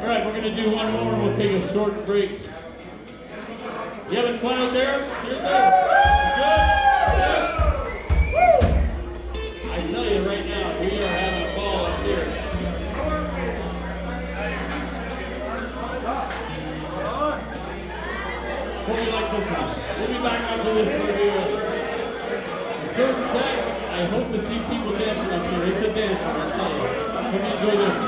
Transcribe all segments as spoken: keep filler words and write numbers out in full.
right, we're going to do one more and we'll take a short break. You have a clown there? You're good. Good? Good? Woo! I tell you right now, we are having a ball up here. Hope you like this one. We'll be back after this for the third set. I hope to see people dancing up here. It's a dancer, I tell you. Hope you enjoy this.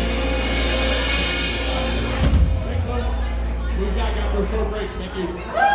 Short break. Thank you.